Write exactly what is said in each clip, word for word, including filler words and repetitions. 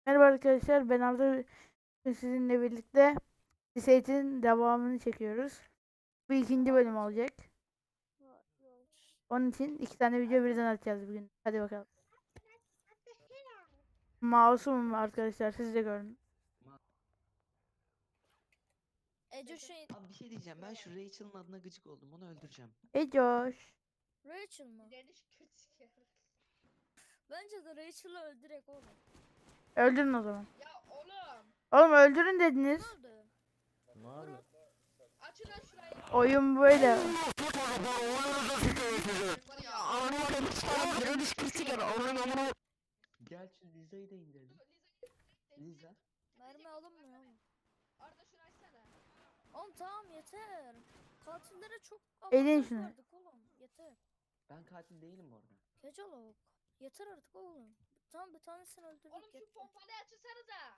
Merhaba arkadaşlar, ben Arda. Bugün sizinle birlikte Liseyd'in devamını çekiyoruz. Bu ikinci bölüm olacak. Onun için iki tane video birden atacağız bugün. Hadi bakalım. Masumum arkadaşlar, siz de görün. Ece şey Abi bir şey diyeceğim. Ben şu Rachel'ın adına gıcık oldum. Onu öldüreceğim. Ecoş. Rachel mı? Bence de Rachel'ı öldürek oğlum. Öldürün o zaman. Ya oğlum. Oğlum öldürün Ne dediniz. oldu? Ne abi? Açın lan şurayı. Oyun böyle. Gel şu Liza'yı da indirelim. Liza. Mermi alınmıyor oğlum. Arda şunu açsana. Oğlum tamam yeter. Katillere çok Elin avantaj şunu. verdik oğlum. Yeter. Ben katil değilim bu arada. Gece lavuk. Yeter artık oğlum. Tamam bir tanesini öldürdük. Oğlum şu yeter. pompalıyı açırsanıza.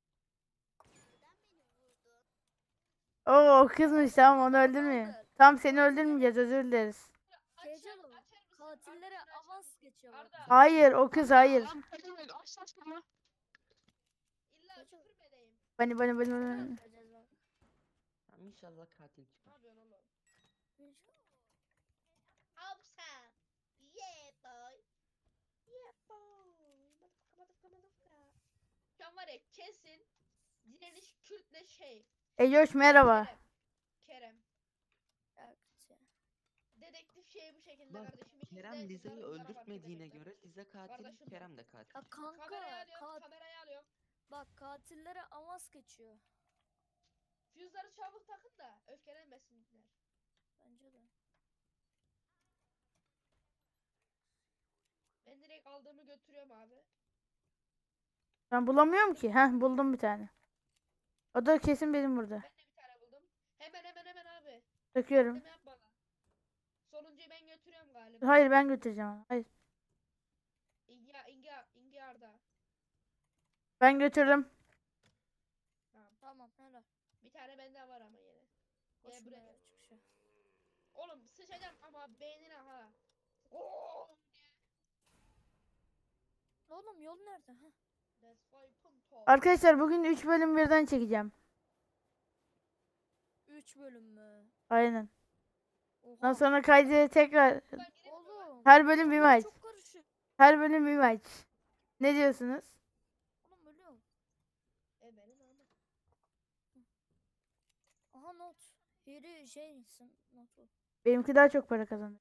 Oo, o kızmış, tamam, onu öldürmeyin. Kaldır. Tamam, seni öldürmeyeceğiz, özür dileriz. Açın, Gece lavuk. açar mısın? Katillere Arda, şunu açar avans mısın? geçiyor. Arda. Hayır, o kız hayır. İlla Gece- küfür mü edeyim? Bani bani bani Ne bani. öldüreceğiz bak. Tamam inşallah katil Ne çıkar. yapıyorsun oğlum? İnşallah. Awesome. Yeah boy. Yeah boy. Madafka madafka madafka. Şu an var ya kesin direniş Kürt'le şey. Ecoş merhaba. Kerem. Kerem. Evet ya. Dedektif şeyi bu şekilde Bak, kardeşim. İkisi Kerem de Liza'yı bunları- bunlara öldürtmediğine fark edemediler. göre Liza katil, Kardeşim. Kerem de katil. Ya kanka Kamerayı alıyorum, kat, kamerayı alıyorum. bak katillere avans geçiyor. Füzleri çabuk takın da öfkelenmesinler. Bence de. Ben direkt aldığımı götürüyorum abi. Ben bulamıyorum ki. Heh, buldum bir tane. O da kesin benim burada. Ben de bir tane buldum. Hemen hemen hemen abi. Takıyorum. Deme yap bana. Sonuncuyu ben götürüyorum galiba. Hayır, ben götüreceğim onu. Hayır. İngi, İngi, İngi Arda. Ben götürdüm. Tamam. Tamam helal. Bir tane bende var ama yine. Gel Koşun buraya. beyler çıkışa. Oğlum sıçacağım ama beynine ha. Oo. Oğlum yol nerede? Ha? That's why punto. Arkadaşlar bugün üç bölüm birden çekeceğim. üç bölüm mü? Aynen. Ondan Oha. sonra kaydı tekrar. Ben gireyim mi lan? Oğlum. Her bölüm bir bunlar maç. Çok karışık. Her bölüm bir maç. Ne diyorsunuz? Oğlum ölüyorum. E benim ama. Aha not. Biri şey isim notu. Benimki daha çok para kazanır.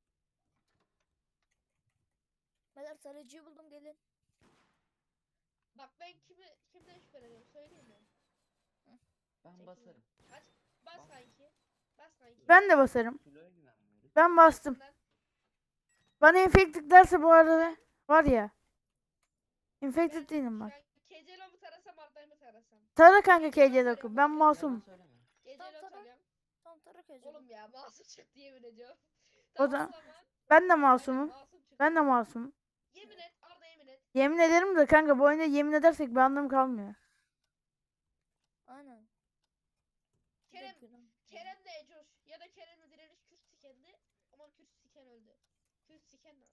Beyler tarayıcıyı buldum gelin. Bak ben kimi kimden şüpheleniyorum söyleyeyim mi? Ben Çekil. basarım. Aç. Bas kanki. Bas kanki. Ben de basarım. Kiloya güvenmiyoruz. Ben bastım. Lan. Bana infected derse bu arada var ya. Infected Ben değilim şu bak. an Kecelo mu tarasam Arda'yı mı tarasam? Tara kanka K C dokuz. Ben Yalan masum. söyleme. Kecelo Tamam, tamam. tarıyorum. Tam tarak edeceğim. Oğlum ya masum çıktı yemin ediyorum. O Tamam, da- zaman. Ben de Aynen, masumum. masum çıktı. Ben de masumum. Yemin et Arda yemin et. Yemin ederim de kanka bu oyunda yemin edersek bir anlamı kalmıyor. Aynen. Bir de Kerem, günah. Kerem de Ecoş ya da Kerem'le direniş Kürt sikendi ama Kürt siken öldü. Kürt siken ne?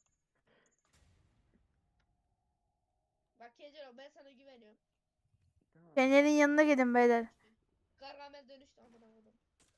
Bak Kecelo ben sana güveniyorum. Tamam. Fener'in yanına gidin beyler. Gargamel dönüştü amına koydum.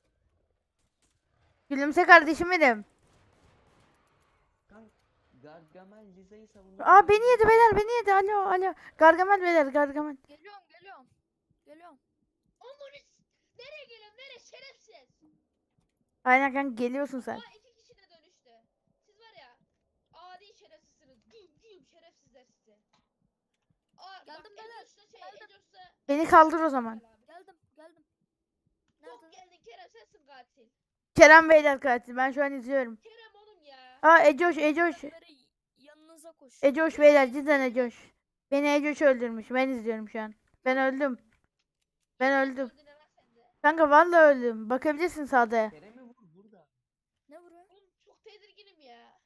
Gülümse kardeşim benim. Kanka, Gargamel Liza'yı savundu. Aa, beni yedi beyler, beni yedi. Alo alo. Gargamel beyler, Gargamel. Geliyorum geliyorum. Geliyorum. Aman nereye geliyorum nereye şerefsiz. Aynen kanka, geliyorsun sen. Aa iki kişi de dönüştü. Siz var ya adi şerefsizsiniz. Güm güm şerefsizler size. Aa Geldim bak beyler, Ecoş'la şey geldim. Ecoş'la. Beni kaldır o zaman. Geldim geldim. Çok Nerede? geldin Kerem sensin katil. Kerem beyler katil. Ben şu an izliyorum. Kerem oğlum ya. Aa, Ecoş Ecoş. Beri yanınıza koş. Ecoş beyler, cidden Ecoş. Beni Ecoş öldürmüş. Ben izliyorum şu an. Ben öldüm. Ben öldüm. Öldün hemen sen de. Kanka vallahi öldüm. Bakabilirsin sağda. Kerem'i vur burada. Ne vuruyor? Oğlum çok tedirginim ya.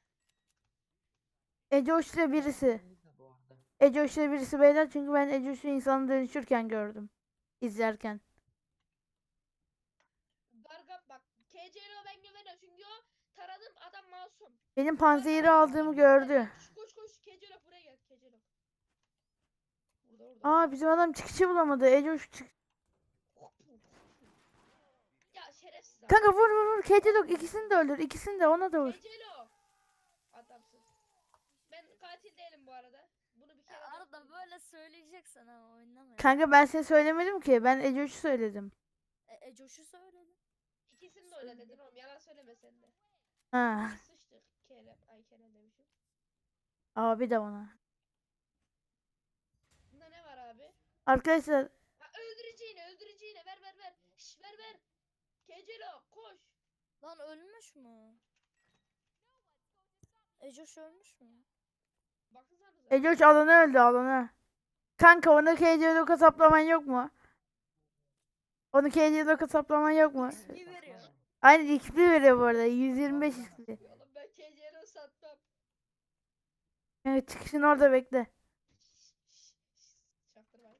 Ecoş'la birisi. Liza bu arada. Ecoş'la birisi beyler, çünkü ben Ecoş'u insanı dönüşürken gördüm. İzlerken. Gargam bak K C L O ben güveniyorum çünkü o taradım adam masum. Benim panzehiri aldığımı gördü. Koş koş koş K C L O buraya gel K C L O. Burada orada. Aa bizim adam çıkışı bulamadı. Ecoş çık. Ya şerefsiz abi. Kanka vur vur vur. Kedi Dog ikisini de öldür. İkisini de ona da vur. Ecelo. Adamsın. Ben katil değilim bu arada. Bunu bir kere Ya daha arada söyleyeyim. böyle söyleyeceksin ama oynama. Kanka ben seni söylemedim ki. Ben Ecoş'u söyledim. E, Ecoş'u söyledi. İkisini de öyle dedin oğlum. Yalan söyleme sen de. Ha. Sıçtık. Kerem. Ay Kerem demişim. Abi de ona. Bunda ne var abi? Arkadaşlar Ha, öldüreceğine öldüreceğine ver ver ver. Şş, ver ver. Kecelo koş. Lan ölmüş mü? Ecoş ölmüş mü? Baksanıza. Ecoş alanı öldü alanı. Kanka onu K C Dog'a saplaman yok mu? Onu K C Dog'a saplaman yok mu? İyi veriyor. Aynı X P veriyor bu arada. yüz yirmi beş X P. Oğlum ben Kecelo satmam. Evet çıkışın orada bekle. Çaktırmayın.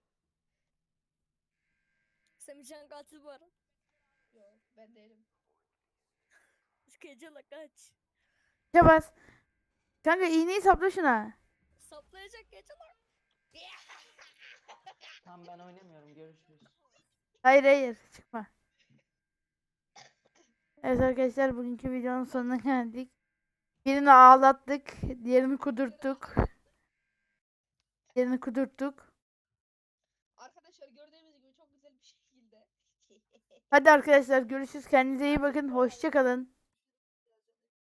Semihcan katil bu ara. Yok ben değilim. Gecela kaç. Ya bas. Kanka iğneyi sapla şuna. Saplayacak Gecela. Tamam ben oynamıyorum. Görüşürüz. Hayır hayır çıkma. Evet arkadaşlar bugünkü videonun sonuna geldik. Birini ağlattık. Diğerini kudurttuk. Diğerini kudurttuk. Arkadaşlar gördüğünüz gibi çok güzel bir şekilde. Hadi arkadaşlar görüşürüz. Kendinize iyi bakın. Hoşça kalın.